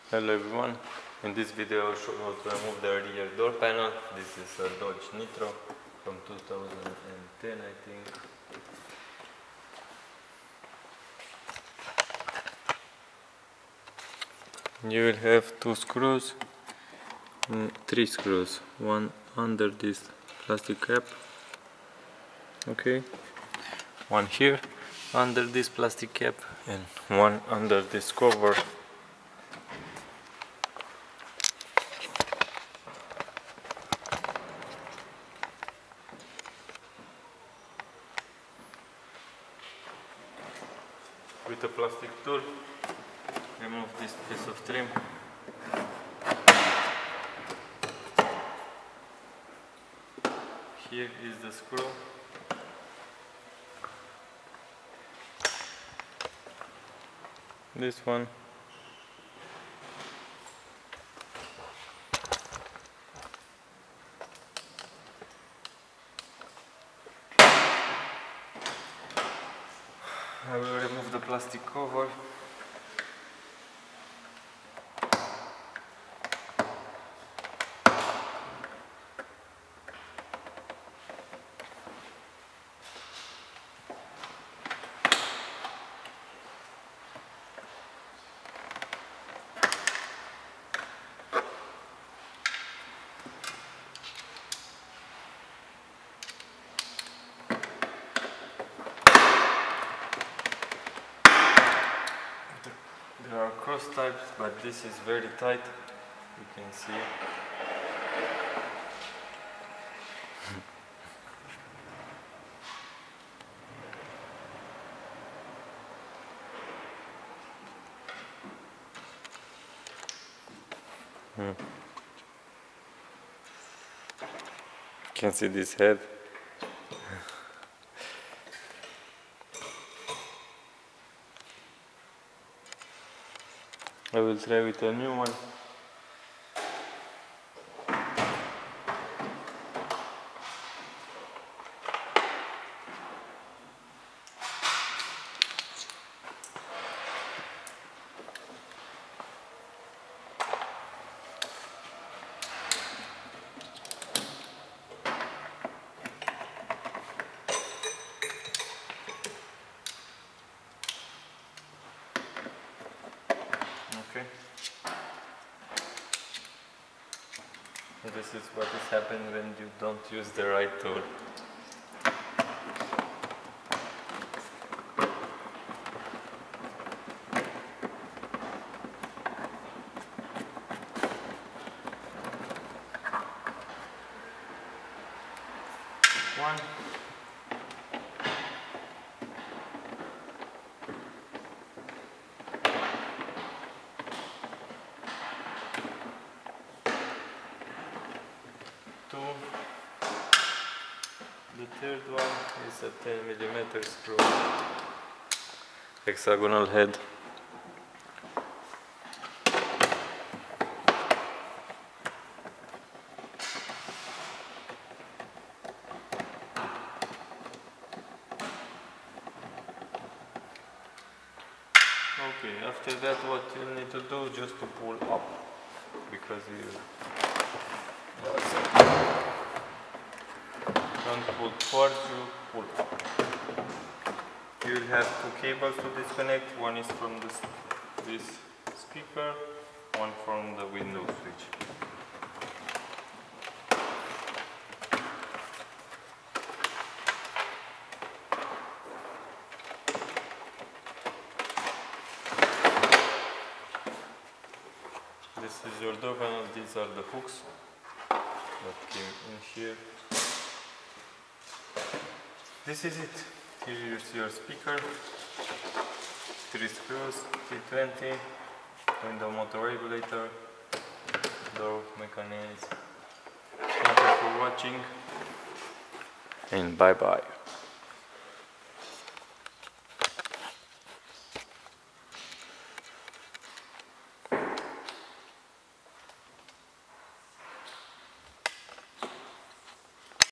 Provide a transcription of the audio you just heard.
Hello everyone, in this video I will show you how to remove the rear door panel. This is a Dodge Nitro from 2010 I think. You will have three screws, one under this plastic cap, okay, one here under this plastic cap and one under this cover. With a plastic tool, remove this piece of trim. Here is the screw. This one. I will remove the plastic cover. There are cross types, but this is very tight, you can see. You can see this head. I will try with a new one. Okay. This is what is happening when you don't use the right tool. One. The third one is a 10mm screw, hexagonal head. Okay, after that what you need to do just to pull up, because you don't pull towards you, pull up. You will have two cables to disconnect. One is from this speaker, one from the window switch. This is your door panel. These are the hooks that came in here. This is it. Here is your speaker, 3 screws, T20, window motor regulator, door mechanism. Thank you for watching and bye bye.